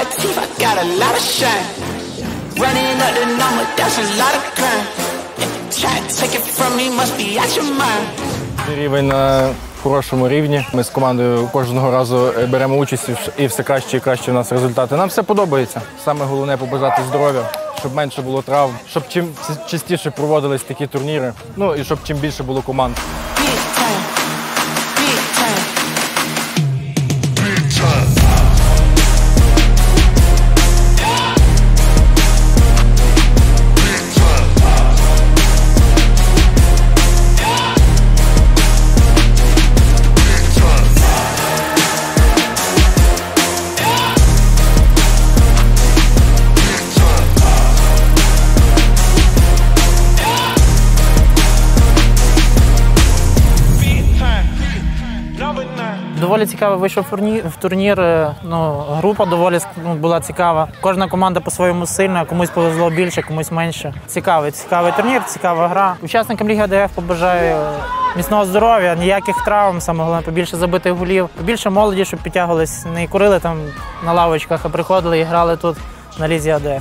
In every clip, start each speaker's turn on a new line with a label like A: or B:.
A: teeth, I got a lot of shine. Running up the number, that's a lot of crime. Try to take it from me, must be out your mind.
B: Рівень на хорошому рівні. Ми з командою кожного разу беремо участь і все краще і краще у нас результати. Нам все подобається. Саме головне побажати здоров'я, щоб менше було травм, щоб чим частіше проводились такі турніри, ну і щоб чим більше було команд.
C: Доволі цікавий вийшов турнір, група доволі була цікава. Кожна команда по-своєму сильна, комусь повезло більше, комусь менше. Цікавий турнір, цікава гра. Учасникам Ліги АДФ побажаю міцного здоров'я, ніяких травм, саме головне, побільше забитих голів, побільше молоді, щоб підтягувались, не курили там на лавочках, а приходили і грали тут на Лізі АДФ.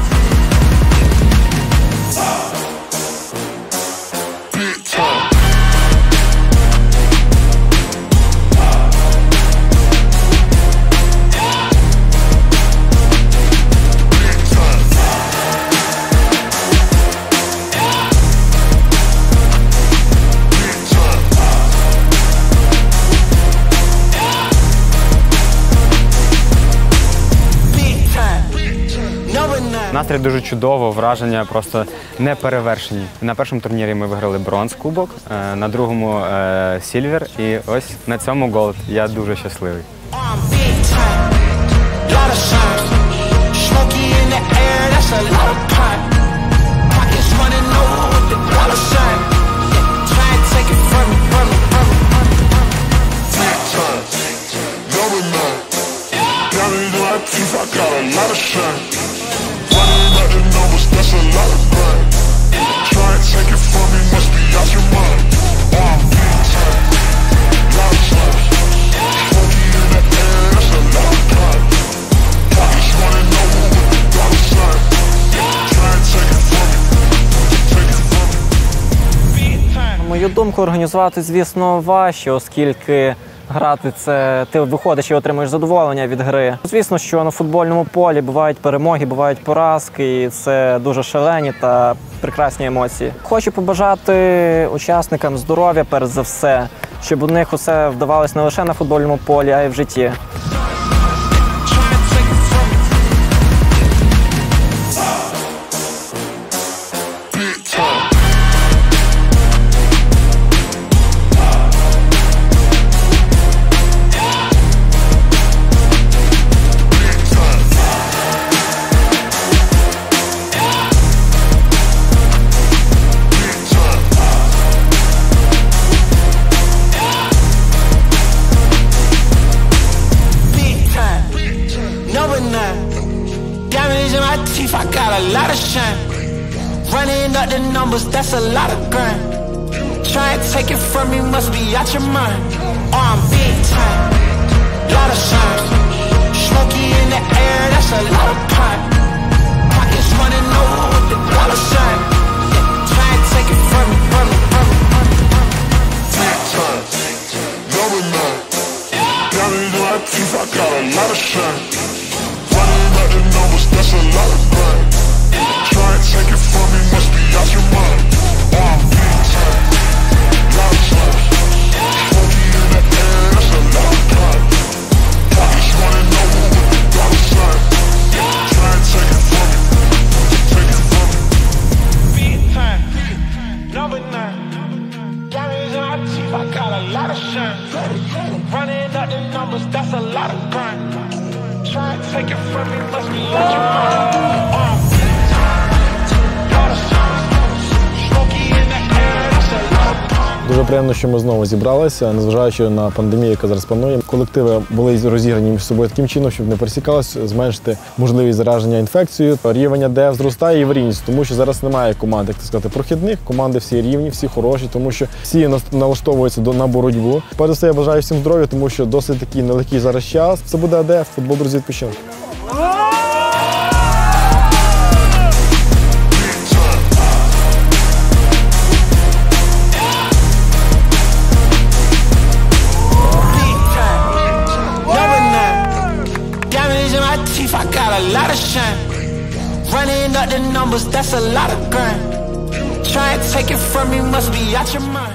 D: Настрій дуже чудово, враження просто неперевершені. На першому турнірі ми виграли бронз-кубок, на другому сільвер і ось на цьому голд. Я дуже щасливий.
E: На мою думку, організувати, звісно, важче, оскільки грати – це ти виходиш і отримуєш задоволення від гри. Звісно, що на футбольному полі бувають перемоги, бувають поразки, і це дуже шалені та прекрасні емоції. Хочу побажати учасникам здоров'я, перш за все, щоб у них усе вдавалося не лише на футбольному полі, а й в житті.
A: I got a lot of shine. Running up the numbers, that's a lot of grind. Try and take it from me, must be out your mind. Oh, I'm big time, lot of shine. Smoky in the air, that's a lot of pine. Pockets running over with the dollar sign. Try and take it from me, from me, from me, from me.
F: Big time, number 9. Got it in my teeth, I got a lot of shine. Running up the numbers, that's a lot of grind. Try and take it from me, must be out your mind. Oh, I'm big time, lot of shine. Smoky in the air, that's a lot of pine. Pockets running over with the dollar sign. Try and take it from me, take it from me.
A: Big time, number 9. Diamonds in my teeth, I got a lot of shine. Running up the numbers, that's a lot of grind. Try and take it from me, must be out your mind.
B: Дуже приємно, що ми знову зібралися, незважаючи на пандемію, яка зараз панує. Колективи були розіграні між собою таким чином, щоб не пересікалися, зменшити можливість зараження інфекцією. Рівень АДФ зростає і в рівність, тому що зараз немає команд, як сказати, прохідних. Команди всі рівні, всі хороші, тому що всі налаштовуються на боротьбу. Перш за все, я бажаю всім здоров'я, тому що досить такий нелегкий зараз час. Це буде АДФ, футбол, друзі, відпочинок.
A: Running up the numbers, that's a lot of grind. Try and take it from me, must be out your mind.